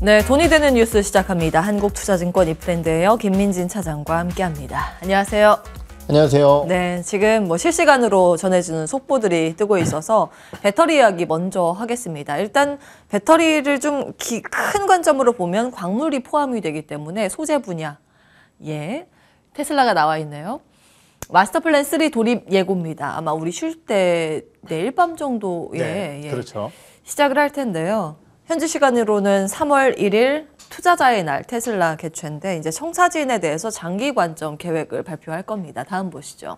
네, 돈이 되는 뉴스 시작합니다. 한국투자증권 이프랜드예요. 김민진 차장과 함께합니다. 안녕하세요. 안녕하세요. 네, 지금 실시간으로 전해주는 속보들이 뜨고 있어서 배터리 이야기 먼저 하겠습니다. 일단 배터리를 좀 큰 관점으로 보면 광물이 포함이 되기 때문에 소재 분야, 테슬라가 나와 있네요. 마스터 플랜 3 돌입 예고입니다. 아마 우리 쉴 때 내일 밤 정도에 그렇죠. 시작을 할 텐데요. 현지 시간으로는 3월 1일 투자자의 날 테슬라 개최인데 이제 청사진에 대해서 장기 관점 계획을 발표할 겁니다. 다음 보시죠.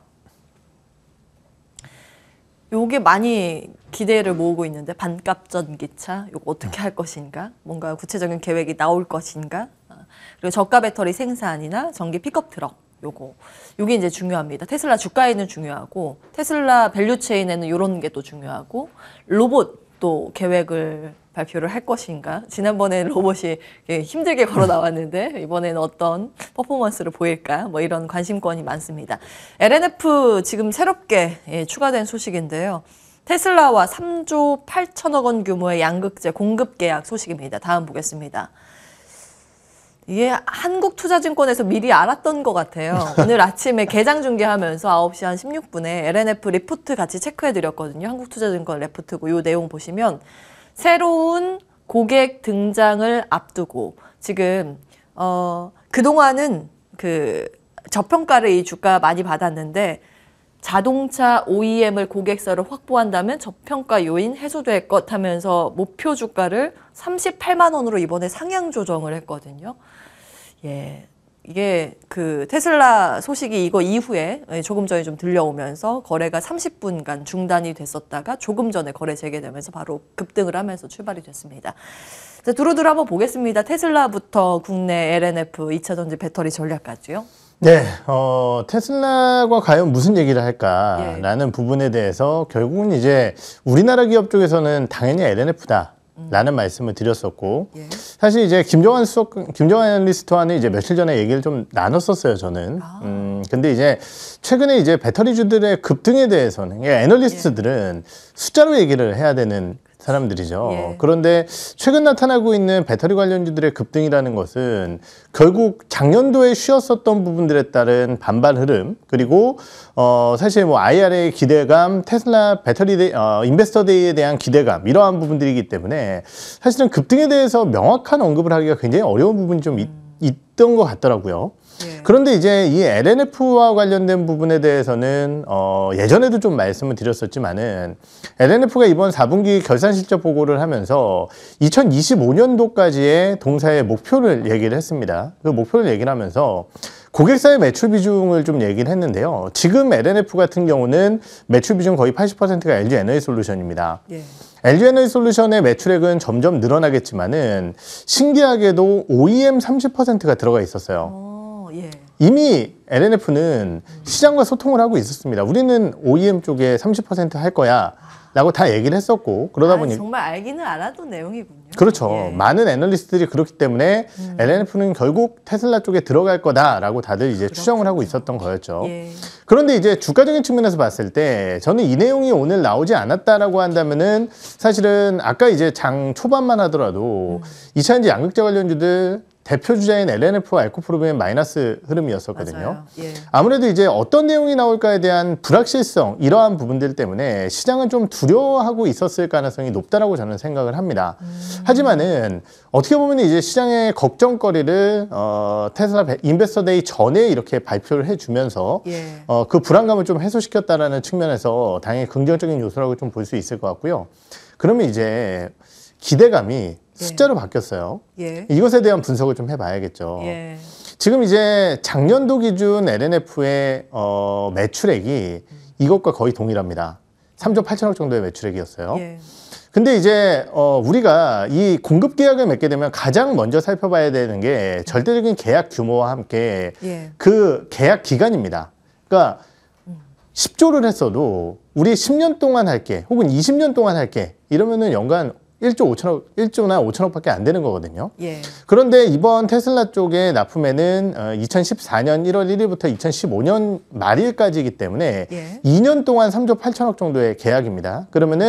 요게 많이 기대를 모으고 있는데 반값 전기차 요거 어떻게 할 것인가? 뭔가 구체적인 계획이 나올 것인가? 그리고 저가 배터리 생산이나 전기 픽업 트럭 요게 이제 중요합니다. 테슬라 주가에는 중요하고 테슬라 밸류체인에는 요런 게 또 중요하고 로봇도 계획을 발표를 할 것인가? 지난번에 로봇이 힘들게 걸어 나왔는데 이번에는 어떤 퍼포먼스를 보일까? 뭐 이런 관심권이 많습니다. LNF 지금 새롭게 추가된 소식인데요. 테슬라와 3조 8천억 원 규모의 양극재 공급 계약 소식입니다. 다음 보겠습니다. 이게 한국투자증권에서 미리 알았던 것 같아요. 오늘 아침에 개장 중계하면서 9시 한 16분에 LNF 리포트 같이 체크해드렸거든요. 한국투자증권 리포트고 이 내용 보시면 새로운 고객 등장을 앞두고 지금 그동안은 저평가를 이 주가 많이 받았는데 자동차 OEM을 고객사로 확보한다면 저평가 요인 해소될 것 하면서 목표 주가를 38만 원으로 이번에 상향 조정을 했거든요. 이게 테슬라 소식이 이거 이후에 조금 전에 좀 들려오면서 거래가 30분간 중단이 됐었다가 조금 전에 거래 재개되면서 바로 급등을 하면서 출발이 됐습니다. 자, 두루두루 한번 보겠습니다. 테슬라부터 국내 LNF 2차 전지 배터리 전략까지요. 네, 테슬라가 과연 무슨 얘기를 할까라는 부분에 대해서 결국은 이제 우리나라 기업 쪽에서는 당연히 LNF다. 라는 말씀을 드렸었고, 사실 이제 김정환 애널리스트와는 이제 며칠 전에 얘기를 좀 나눴었어요, 저는. 근데 이제 최근에 이제 배터리주들의 급등에 대해서는 애널리스트들은 숫자로 얘기를 해야 되는 사람들이죠. 그런데 최근 나타나고 있는 배터리 관련주들의 급등이라는 것은 결국 작년도에 쉬었었던 부분들에 따른 반발 흐름, 그리고 사실 뭐 IRA의 기대감, 테슬라 배터리 인베스터 데이에 대한 기대감, 이러한 부분들이기 때문에 사실은 급등에 대해서 명확한 언급을 하기가 굉장히 어려운 부분이 좀 있던 것 같더라고요. 그런데 이제 이 LNF와 관련된 부분에 대해서는 예전에도 좀 말씀을 드렸었지만은 LNF가 이번 4분기 결산 실적 보고를 하면서 2025년도까지의 동사의 목표를 얘기를 했습니다. 그 목표를 얘기를 하면서 고객사의 매출 비중을 좀 얘기를 했는데요. 지금 LNF 같은 경우는 매출 비중 거의 80%가 LG 에너지 솔루션입니다. LG 에너지 솔루션의 매출액은 점점 늘어나겠지만은 신기하게도 OEM 30%가 들어가 있었어요. 이미 LNF는 시장과 소통을 하고 있었습니다. 우리는 OEM 쪽에 30% 할 거야 라고 다 얘기를 했었고, 그러다 보니 정말 알기는 알았던 내용이군요. 그렇죠. 많은 애널리스트들이 그렇기 때문에 LNF는 결국 테슬라 쪽에 들어갈 거다라고 다들 이제 추정을 하고 있었던 거였죠. 그런데 이제 주가적인 측면에서 봤을 때 저는 이 내용이 오늘 나오지 않았다라고 한다면은 사실은 아까 이제 장 초반만 하더라도 2차전지 양극재 관련주들 대표 주자인 LNF와 알코프로비엔 마이너스 흐름이었었거든요. 아무래도 이제 어떤 내용이 나올까에 대한 불확실성, 이러한 부분들 때문에 시장은 좀 두려워하고 있었을 가능성이 높다라고 저는 생각을 합니다. 하지만은 어떻게 보면 이제 시장의 걱정거리를 테슬라 인베스터 데이 전에 이렇게 발표를 해주면서 그 불안감을 좀 해소시켰다라는 측면에서 당연히 긍정적인 요소라고 좀 볼 수 있을 것 같고요. 그러면 이제 기대감이 숫자로 바뀌었어요. 이것에 대한 분석을 좀 해봐야겠죠. 지금 이제 작년도 기준 LNF의 매출액이 이것과 거의 동일합니다. 3조 8천억 정도의 매출액이었어요. 근데 이제 우리가 이 공급 계약을 맺게 되면 가장 먼저 살펴봐야 되는 게 절대적인 계약 규모와 함께 그 계약 기간입니다. 그러니까 10조를 했어도 우리 10년 동안 할게 혹은 20년 동안 할게 이러면은 연간 1조나 5천억밖에 안 되는 거거든요. 그런데 이번 테슬라 쪽의 납품에는 2014년 1월 1일부터 2015년 말일까지이기 때문에 2년 동안 3조 8천억 정도의 계약입니다. 그러면은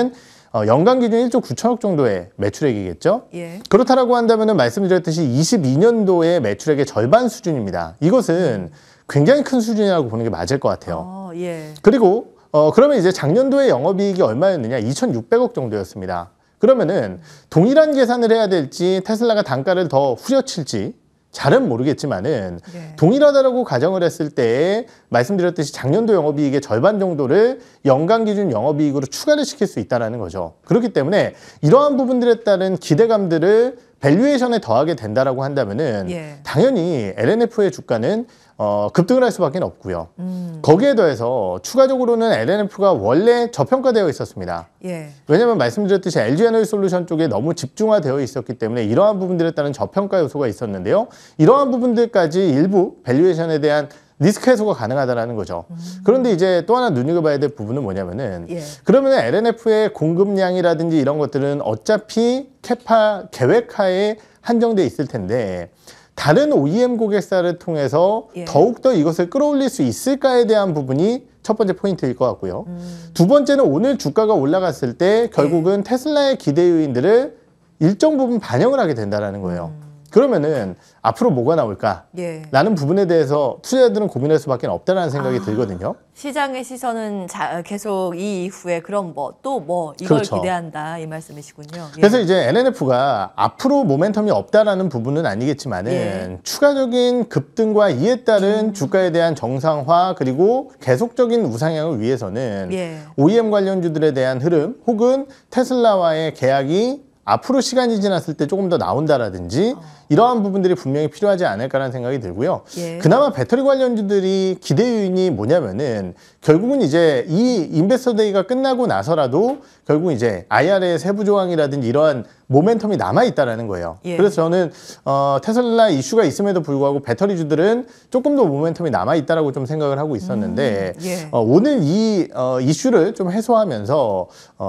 연간 기준 1조 9천억 정도의 매출액이겠죠. 예. 그렇다라고 한다면 말씀드렸듯이 22년도의 매출액의 절반 수준입니다. 이것은 굉장히 큰 수준이라고 보는 게 맞을 것 같아요. 예. 그리고 그러면 이제 작년도에 영업이익이 얼마였느냐? 2,600억 정도였습니다. 그러면은 동일한 계산을 해야 될지 테슬라가 단가를 더 후려칠지 잘은 모르겠지만은 예. 동일하다라고 가정을 했을 때 말씀드렸듯이 작년도 영업이익의 절반 정도를 연간 기준 영업이익으로 추가를 시킬 수 있다는 거죠. 그렇기 때문에 이러한 부분들에 따른 기대감들을 밸류에이션에 더하게 된다라고 한다면은 예. 당연히 LNF의 주가는 급등을 할 수밖에 없고요. 거기에 더해서 추가적으로는 LNF가 원래 저평가되어 있었습니다. 예. 왜냐하면 말씀드렸듯이 LG에너지솔루션 쪽에 너무 집중화되어 있었기 때문에 이러한 부분들에 따른 저평가 요소가 있었는데요. 이러한 부분들까지 일부 밸류에이션에 대한 리스크 해소가 가능하다는 거죠. 그런데 이제 또 하나 눈여겨봐야 될 부분은 뭐냐면은 예. 그러면 LNF의 공급량이라든지 이런 것들은 어차피 캐파 계획하에 한정돼 있을 텐데 다른 OEM 고객사를 통해서 예. 더욱더 이것을 끌어올릴 수 있을까에 대한 부분이 첫 번째 포인트일 것 같고요. 두 번째는 오늘 주가가 올라갔을 때 결국은 테슬라의 기대 요인들을 일정 부분 반영을 하게 된다는 거예요. 그러면은 앞으로 뭐가 나올까? 예. 라는 부분에 대해서 투자자들은 고민할 수밖에 없다는 생각이 들거든요. 시장의 시선은 계속 이 이후에 그럼 또 이걸 그렇죠. 기대한다 이 말씀이시군요. 예. 그래서 이제 LNF가 앞으로 모멘텀이 없다라는 부분은 아니겠지만은 예. 추가적인 급등과 이에 따른 주가에 대한 정상화 그리고 계속적인 우상향을 위해서는 예. OEM 관련주들에 대한 흐름 혹은 테슬라와의 계약이 앞으로 시간이 지났을 때 조금 더 나온다라든지 이러한 부분들이 분명히 필요하지 않을까라는 생각이 들고요. 예. 그나마 배터리 관련주들이 기대 요인이 뭐냐면은 결국은 이제 이 인베스터 데이가 끝나고 나서라도 결국 이제 IRA의 세부 조항이라든지 이러한 모멘텀이 남아 있다라는 거예요. 예. 그래서 저는 테슬라 이슈가 있음에도 불구하고 배터리주들은 조금 더 모멘텀이 남아 있다라고 좀 생각을 하고 있었는데 예. 오늘 이 이슈를 좀 해소하면서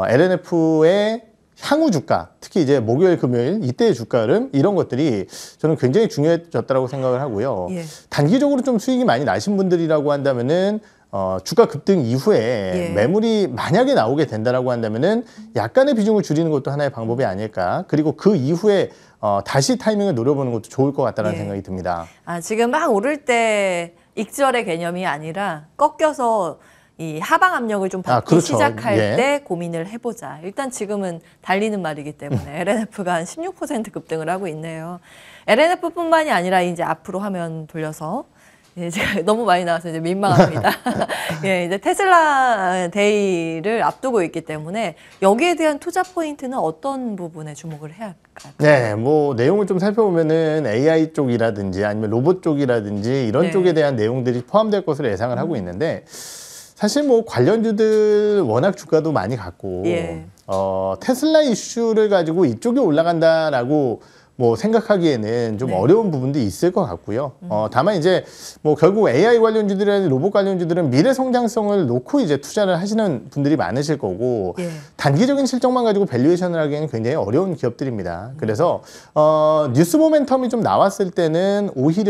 LNF의 향후 주가, 특히 이제 목요일, 금요일 이때의 주가 흐름 이런 것들이 저는 굉장히 중요해졌다고 생각을 하고요. 예. 단기적으로 좀 수익이 많이 나신 분들이라고 한다면은 주가 급등 이후에 예. 매물이 만약에 나오게 된다라고 한다면은 약간의 비중을 줄이는 것도 하나의 방법이 아닐까. 그리고 그 이후에 다시 타이밍을 노려보는 것도 좋을 것 같다는 예. 생각이 듭니다. 지금 막 오를 때 익절의 개념이 아니라 꺾여서 이 하방 압력을 좀 받기 그렇죠. 시작할 예. 때 고민을 해보자. 일단 지금은 달리는 말이기 때문에 LNF가 한 16% 급등을 하고 있네요. LNF뿐만이 아니라 이제 앞으로 화면 돌려서 제가 너무 많이 나와서 이제 민망합니다. 예, 이제 테슬라 데이를 앞두고 있기 때문에 여기에 대한 투자 포인트는 어떤 부분에 주목을 해야 할까요? 네, 뭐 내용을 좀 살펴보면은 AI 쪽이라든지 아니면 로봇 쪽이라든지 이런 네. 쪽에 대한 내용들이 포함될 것으로 예상을 하고 있는데 사실 뭐 관련주들 워낙 주가도 많이 갔고 예. 테슬라 이슈를 가지고 이쪽이 올라간다라고 뭐 생각하기에는 좀 네. 어려운 부분도 있을 것 같고요. 다만 이제 뭐 결국 AI 관련주들이나 로봇 관련주들은 미래 성장성을 놓고 이제 투자를 하시는 분들이 많으실 거고 예. 단기적인 실적만 가지고 밸류에이션을 하기에는 굉장히 어려운 기업들입니다. 그래서 뉴스 모멘텀이 좀 나왔을 때는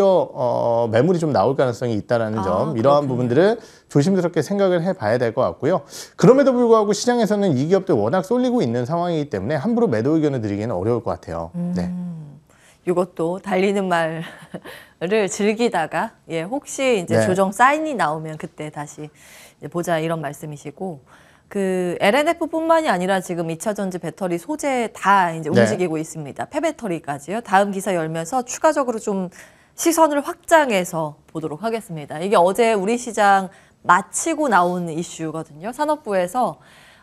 오히려 매물이 좀 나올 가능성이 있다라는 점 이러한 그렇군요. 부분들을 조심스럽게 생각을 해봐야 될 것 같고요. 그럼에도 불구하고 시장에서는 이 기업들 워낙 쏠리고 있는 상황이기 때문에 함부로 매도 의견을 드리기는 어려울 것 같아요. 네. 이것도 달리는 말을 즐기다가 혹시 이제 네. 조정 사인이 나오면 그때 다시 이제 보자 이런 말씀이시고 그 LNF뿐만이 아니라 지금 2차 전지 배터리 소재 다 이제 네. 움직이고 있습니다. 폐배터리까지요. 다음 기사 열면서 추가적으로 좀 시선을 확장해서 보도록 하겠습니다. 이게 어제 우리 시장 마치고 나온 이슈거든요. 산업부에서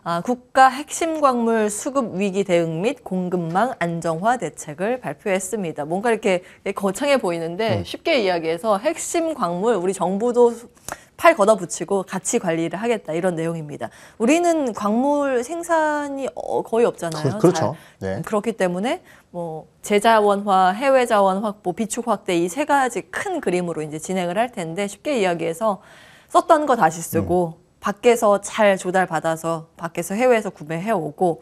국가 핵심 광물 수급 위기 대응 및 공급망 안정화 대책을 발표했습니다. 뭔가 이렇게 거창해 보이는데 쉽게 이야기해서 핵심 광물 우리 정부도 팔 걷어붙이고 같이 관리를 하겠다 이런 내용입니다. 우리는 광물 생산이 거의 없잖아요. 그렇죠. 네. 그렇기 때문에 뭐 재자원화, 해외 자원 확보, 비축 확대 이 세 가지 큰 그림으로 이제 진행을 할 텐데 쉽게 이야기해서 썼던 거 다시 쓰고 밖에서 잘 조달받아서 밖에서 해외에서 구매해오고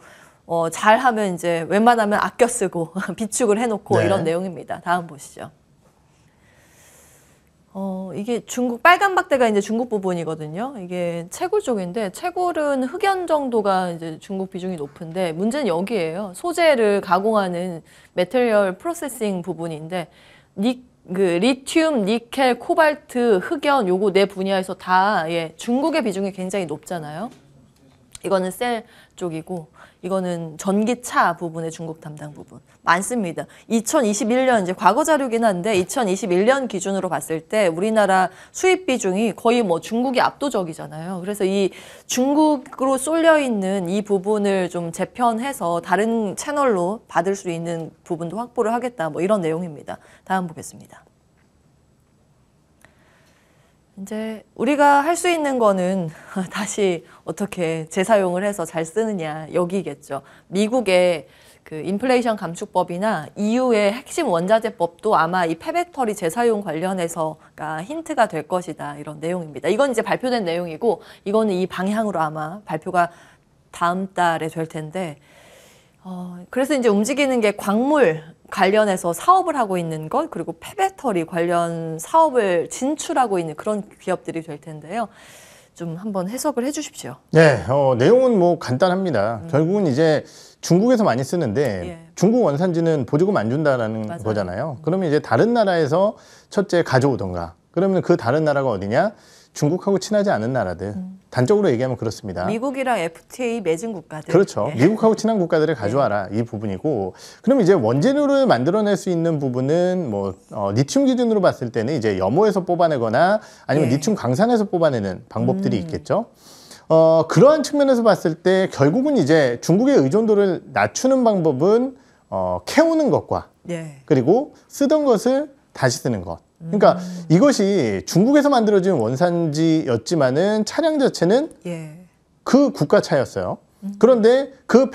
잘하면 이제 웬만하면 아껴 쓰고 비축을 해놓고 네. 이런 내용입니다. 다음 보시죠. 이게 중국 빨간 박대가 이제 중국 부분이거든요. 이게 채굴 쪽인데 채굴은 흑연 정도가 이제 중국 비중이 높은데 문제는 여기에요. 소재를 가공하는 매테리얼 프로세싱 부분인데 리튬, 니켈, 코발트, 흑연 요거 네 분야에서 다 중국의 비중이 굉장히 높잖아요. 이거는 셀 쪽이고 이거는 전기차 부분의 중국 담당 부분 많습니다. 2021년 이제 과거 자료긴 한데 2021년 기준으로 봤을 때 우리나라 수입 비중이 거의 뭐 중국이 압도적이잖아요. 그래서 이 중국으로 쏠려 있는 이 부분을 좀 재편해서 다른 채널로 받을 수 있는 부분도 확보를 하겠다. 뭐 이런 내용입니다. 다음 보겠습니다. 이제 우리가 할 수 있는 거는 다시 어떻게 재사용을 해서 잘 쓰느냐 여기겠죠. 미국의 그 인플레이션 감축법이나 EU의 핵심 원자재법도 아마 이 폐배터리 재사용 관련해서가 힌트가 될 것이다 이런 내용입니다. 이건 이제 발표된 내용이고 이거는 이 방향으로 아마 발표가 다음 달에 될 텐데 그래서 이제 움직이는 게 광물 관련해서 사업을 하고 있는 것 그리고 폐배터리 관련 사업을 진출하고 있는 그런 기업들이 될 텐데요. 좀 한번 해석을 해주십시오. 네, 내용은 뭐 간단합니다. 결국은 이제 중국에서 많이 쓰는데 중국 원산지는 보조금 안 준다라는 맞아요. 거잖아요. 그러면 이제 다른 나라에서 첫째 가져오던가 그러면 그 다른 나라가 어디냐? 중국하고 친하지 않은 나라들. 단적으로 얘기하면 그렇습니다. 미국이랑 FTA 맺은 국가들. 그렇죠. 미국하고 친한 국가들을 가져와라 이 부분이고 그럼 이제 원재료를 만들어낼 수 있는 부분은 뭐 리튬 기준으로 봤을 때는 이제 염호에서 뽑아내거나 아니면 리튬 강산에서 뽑아내는 방법들이 있겠죠. 그러한 측면에서 봤을 때 결국은 이제 중국의 의존도를 낮추는 방법은 캐오는 것과 그리고 쓰던 것을 다시 쓰는 것. 그러니까 이것이 중국에서 만들어진 원산지였지만은 차량 자체는 그 국가 차였어요. 그런데 그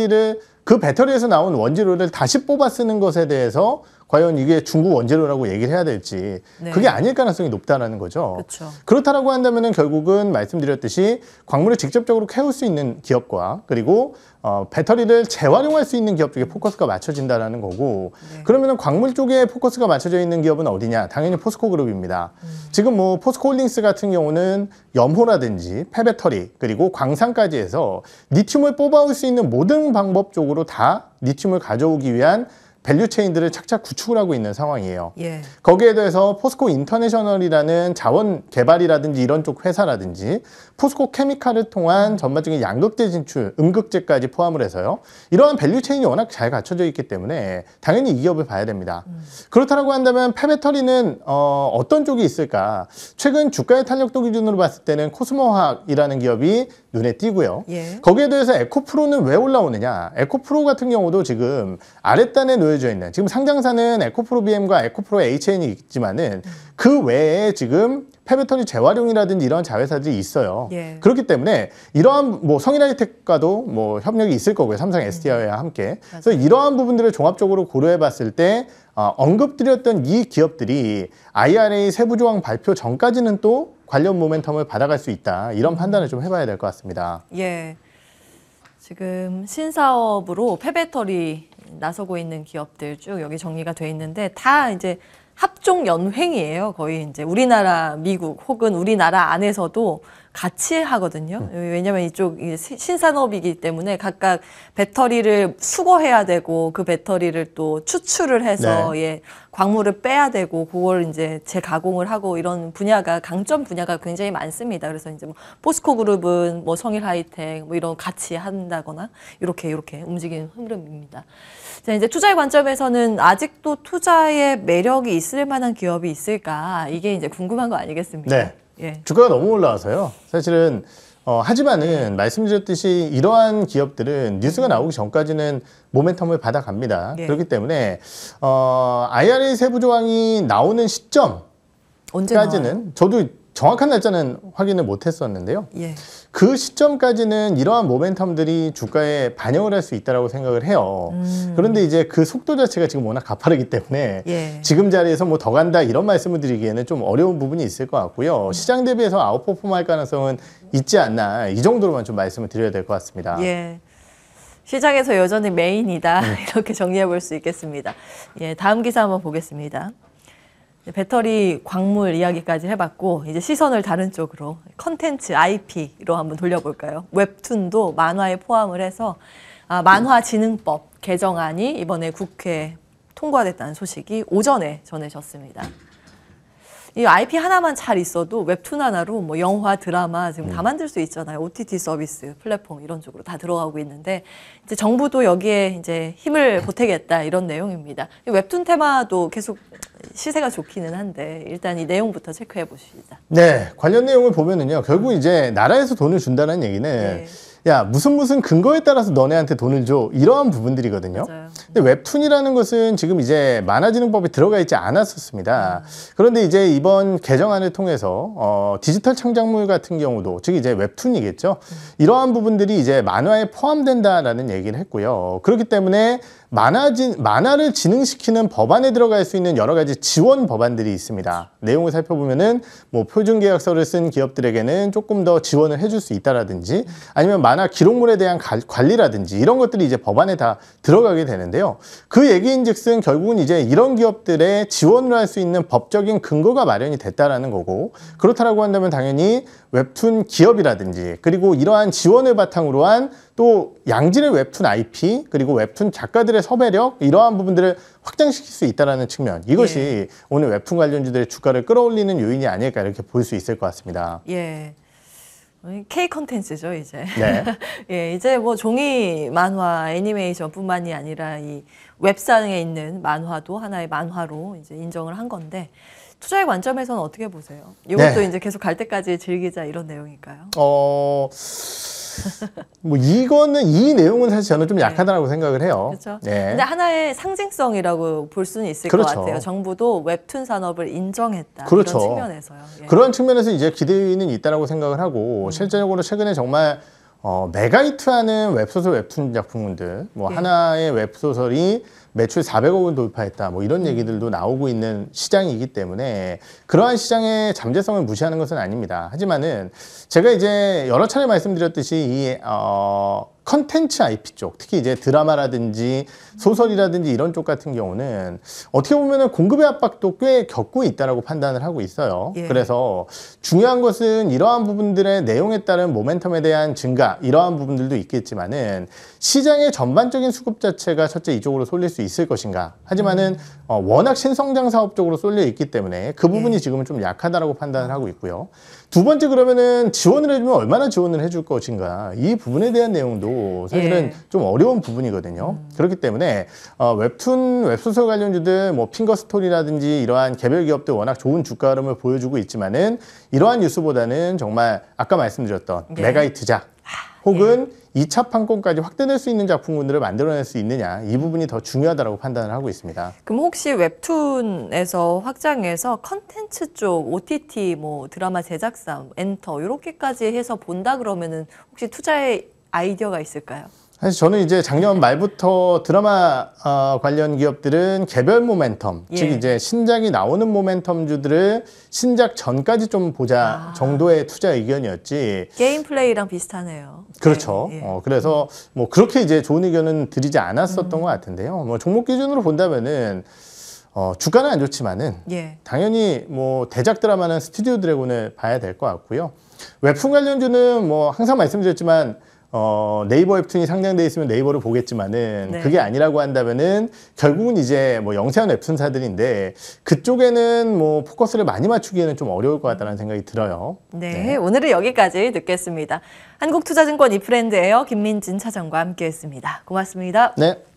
배터리에서 나온 원재료를 다시 뽑아 쓰는 것에 대해서 과연 이게 중국 원재료라고 얘기를 해야 될지 그게 아닐 가능성이 높다는 거죠. 그쵸. 그렇다라고 한다면은 결국은 말씀드렸듯이 광물을 직접적으로 캐올 수 있는 기업과 그리고 배터리를 재활용할 수 있는 기업 쪽에 포커스가 맞춰진다라는 거고 그러면은 광물 쪽에 포커스가 맞춰져 있는 기업은 어디냐? 당연히 포스코 그룹입니다. 지금 뭐 포스코 홀딩스 같은 경우는 염호라든지 폐배터리 그리고 광산까지 해서 리튬을 뽑아올 수 있는 모든 방법 쪽으로 다 리튬을 가져오기 위한 밸류체인들을 착착 구축을 하고 있는 상황이에요. 거기에 대해서 포스코 인터내셔널이라는 자원 개발이라든지 이런 쪽 회사라든지 포스코 케미칼을 통한 전반적인 양극재 진출, 음극재까지 포함을 해서요. 이러한 밸류체인이 워낙 잘 갖춰져 있기 때문에 당연히 이 기업을 봐야 됩니다. 그렇다고 한다면 폐배터리는 어떤 쪽이 있을까? 최근 주가의 탄력도 기준으로 봤을 때는 코스모화학이라는 기업이 눈에 띄고요. 거기에 대해서 에코프로는 왜 올라오느냐? 에코프로 같은 경우도 지금 아랫단에 놓여져 있는 지금 상장사는 에코프로 BM과 에코프로 HN이 있지만은 그 외에 지금 폐배터리 재활용이라든지 이런 자회사들이 있어요. 그렇기 때문에 이러한 뭐 성일하이텍과도 뭐 협력이 있을 거고요. 삼성 SDI와 함께. 그래서 이러한 부분들을 종합적으로 고려해 봤을 때 언급드렸던 이 기업들이 IRA 세부 조항 발표 전까지는 또 관련 모멘텀을 받아갈 수 있다. 이런 판단을 좀 해봐야 될 것 같습니다. 지금 신사업으로 폐배터리 나서고 있는 기업들 쭉 여기 정리가 돼 있는데 다 이제 합종 연횡이에요. 거의 이제 우리나라, 미국 혹은 우리나라 안에서도 같이 하거든요. 왜냐하면 이쪽 신산업이기 때문에 각각 배터리를 수거해야 되고 그 배터리를 또 추출을 해서 광물을 빼야 되고 그걸 이제 재가공을 하고 이런 분야가 강점 분야가 굉장히 많습니다. 그래서 이제 뭐 포스코 그룹은 뭐 성일하이텍 뭐 이런 같이 한다거나 이렇게 움직이는 흐름입니다. 자, 이제 투자의 관점에서는 아직도 투자의 매력이 있을 만한 기업이 있을까? 이게 이제 궁금한 거 아니겠습니까? 주가가 너무 올라와서요. 사실은 하지만은 말씀드렸듯이 이러한 기업들은 뉴스가 나오기 전까지는 모멘텀을 받아갑니다. 그렇기 때문에 IRA 세부 조항이 나오는 시점까지는 저도 정확한 날짜는 확인을 못했었는데요. 그 시점까지는 이러한 모멘텀들이 주가에 반영을 할 수 있다고 생각을 해요. 그런데 이제 그 속도 자체가 지금 워낙 가파르기 때문에 지금 자리에서 뭐 더 간다 이런 말씀을 드리기에는 좀 어려운 부분이 있을 것 같고요. 시장 대비해서 아웃퍼폼할 가능성은 있지 않나 이 정도로만 좀 말씀을 드려야 될 것 같습니다. 시장에서 여전히 메인이다 이렇게 정리해 볼 수 있겠습니다. 다음 기사 한번 보겠습니다. 배터리 광물 이야기까지 해봤고 이제 시선을 다른 쪽으로 컨텐츠 IP로 한번 돌려볼까요? 웹툰도 만화에 포함을 해서 만화진흥법 개정안이 이번에 국회에 통과됐다는 소식이 오전에 전해졌습니다. 이 IP 하나만 잘 있어도 웹툰 하나로 뭐 영화, 드라마 지금 다 만들 수 있잖아요. OTT 서비스, 플랫폼 이런 쪽으로 다 들어가고 있는데 이제 정부도 여기에 이제 힘을 보태겠다 이런 내용입니다. 웹툰 테마도 계속 시세가 좋기는 한데 일단 이 내용부터 체크해 보십시다. 네, 관련 내용을 보면은요. 결국 이제 나라에서 돈을 준다는 얘기는 네. 야, 무슨 근거에 따라서 너네한테 돈을 줘. 이러한 부분들이거든요. 맞아요. 근데 웹툰이라는 것은 지금 이제 만화진흥법에 들어가 있지 않았었습니다. 그런데 이제 이번 개정안을 통해서 디지털 창작물 같은 경우도 즉 이제 웹툰이겠죠. 이러한 부분들이 이제 만화에 포함된다라는 얘기를 했고요. 그렇기 때문에 만화를 진흥시키는 법안에 들어갈 수 있는 여러 가지 지원 법안들이 있습니다. 내용을 살펴보면은 뭐 표준 계약서를 쓴 기업들에게는 조금 더 지원을 해줄 수 있다라든지 아니면 만화 기록물에 대한 관리라든지 이런 것들이 이제 법안에 다 들어가게 되는데요. 그 얘기인즉슨 결국은 이제 이런 기업들의 지원을 할 수 있는 법적인 근거가 마련이 됐다라는 거고 그렇다라고 한다면 당연히 웹툰 기업이라든지 그리고 이러한 지원을 바탕으로 한 또 양질의 웹툰 IP 그리고 웹툰 작가들의 섭외력 이러한 부분들을 확장시킬 수 있다는 측면 이것이 오늘 웹툰 관련주들의 주가를 끌어올리는 요인이 아닐까 이렇게 볼 수 있을 것 같습니다. 예. K 컨텐츠죠 이제. 네. 예, 이제 뭐 종이 만화, 애니메이션뿐만이 아니라 이 웹상에 있는 만화도 하나의 만화로 이제 인정을 한 건데 투자의 관점에서는 어떻게 보세요? 이것도 이제 계속 갈 때까지 즐기자 이런 내용일까요? 뭐 이 내용은 사실 저는 좀 약하다고 생각을 해요. 그렇죠. 네. 근데 하나의 상징성이라고 볼 수는 있을 그렇죠. 것 같아요. 정부도 웹툰 산업을 인정했다. 그렇죠. 이런 측면에서요. 예. 그런 측면에서 이제 기대는 있다라고 생각을 하고 실제적으로 최근에 정말 메가히트하는 웹소설 웹툰 작품들 뭐 하나의 웹소설이 매출 400억 원 돌파했다 뭐 이런 얘기들도 나오고 있는 시장이기 때문에 그러한 시장의 잠재성을 무시하는 것은 아닙니다. 하지만은 제가 이제 여러 차례 말씀드렸듯이 이 컨텐츠 IP 쪽, 특히 이제 드라마라든지 소설이라든지 이런 쪽 같은 경우는 어떻게 보면은 공급의 압박도 꽤 겪고 있다라고 판단을 하고 있어요. 예. 그래서 중요한 것은 이러한 부분들의 내용에 따른 모멘텀에 대한 증가, 이러한 부분들도 있겠지만은 시장의 전반적인 수급 자체가 첫째 이쪽으로 쏠릴 수 있을 것인가. 하지만은 워낙 신성장 사업 쪽으로 쏠려 있기 때문에 그 부분이 지금은 좀 약하다라고 판단을 하고 있고요. 두 번째 그러면은 지원을 해주면 얼마나 지원을 해줄 것인가. 이 부분에 대한 내용도 사실은 좀 어려운 부분이거든요. 그렇기 때문에 웹툰, 웹소설 관련주들 뭐 핑거스토리라든지 이러한 개별 기업들 워낙 좋은 주가 흐름을 보여주고 있지만은 이러한 뉴스보다는 정말 아까 말씀드렸던 메가히트작 혹은 2차 판권까지 확대될 수 있는 작품군들을 만들어낼 수 있느냐 이 부분이 더 중요하다고 판단을 하고 있습니다. 그럼 혹시 웹툰에서 확장해서 컨텐츠 쪽 OTT 뭐 드라마 제작사, 엔터 이렇게까지 해서 본다 그러면은 혹시 투자의 아이디어가 있을까요? 사실 저는 이제 작년 말부터 드라마 관련 기업들은 개별 모멘텀, 즉 이제 신작이 나오는 모멘텀주들을 신작 전까지 좀 보자 정도의 투자 의견이었지. 게임 플레이랑 비슷하네요. 그렇죠. 그래서 뭐 그렇게 이제 좋은 의견은 드리지 않았었던 것 같은데요. 뭐 종목 기준으로 본다면은 주가는 안 좋지만은 당연히 뭐 대작 드라마는 스튜디오 드래곤을 봐야 될 것 같고요. 웹툰 관련주는 뭐 항상 말씀드렸지만 네이버 웹툰이 상장돼 있으면 네이버를 보겠지만은 그게 아니라고 한다면은 결국은 이제 뭐 영세한 웹툰사들인데 그쪽에는 뭐 포커스를 많이 맞추기에는 좀 어려울 것 같다는 생각이 들어요. 네, 오늘은 여기까지 듣겠습니다. 한국투자증권 이프렌드에어 김민진 차장과 함께했습니다. 고맙습니다. 네.